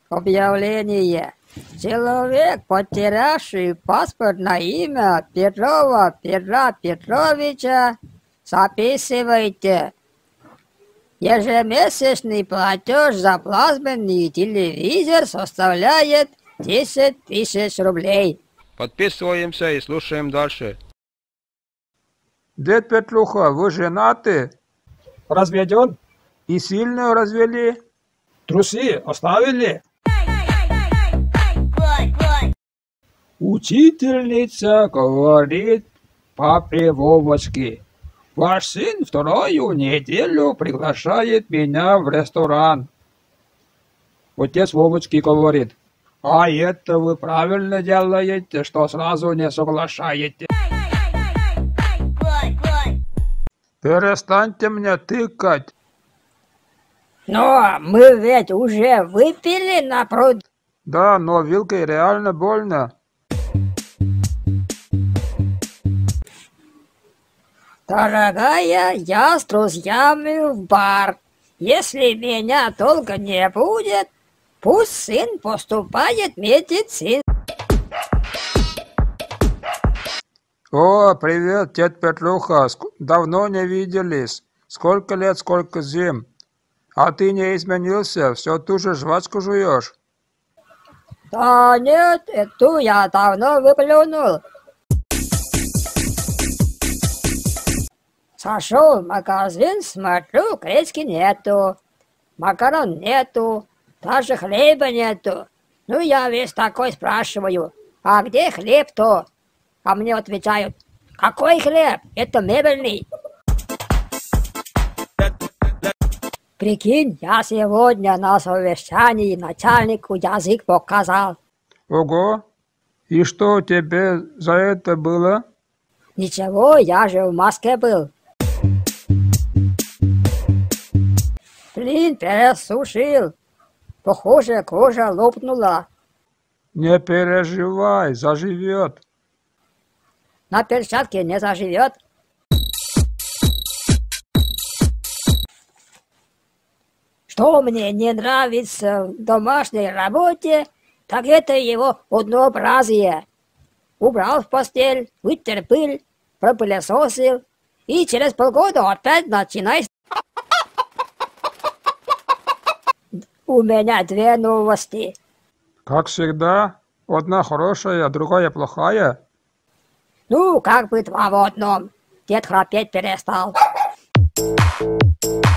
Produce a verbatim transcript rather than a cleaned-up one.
Объявление. Человек, потерявший паспорт на имя Петрова Петра Петровича, записывайте. Ежемесячный платеж за плазменный телевизор составляет десять тысяч рублей. Подписываемся и слушаем дальше. Дед Петруха, вы женаты? Разведен? И сильно развели? Трусы оставили? Учительница говорит папе Вовочке: ваш сын вторую неделю приглашает меня в ресторан. Отец Вовочки говорит: а это вы правильно делаете, что сразу не соглашаете. Перестаньте мне тыкать. Но мы ведь уже выпили на пруд. Да, но вилкой реально больно. Дорогая, я с друзьями в бар. Если меня долго не будет, пусть сын поступает в медицину. О, привет, дед Петруха. Ск- Давно не виделись. Сколько лет, сколько зим. А ты не изменился, все ту же жвачку жуешь. Да нет, эту я давно выплюнул. Зашел в магазин, смотрю, гречки нету, макарон нету, даже хлеба нету. Ну, я весь такой спрашиваю, а где хлеб-то? А мне отвечают: какой хлеб? Это мебельный. Прикинь, я сегодня на совещании начальнику язык показал. Ого. И что тебе за это было? Ничего, я же в Москве был. Блин, пересушил. Похоже, кожа лопнула. Не переживай, заживет. На перчатке не заживет. Что мне не нравится в домашней работе, так это его однообразие. Убрал в постель, вытер пыль, пропылесосил, и через полгода опять начинай. У меня две новости. Как всегда, одна хорошая, другая плохая. Ну, как бы два в одном. Дед храпеть перестал.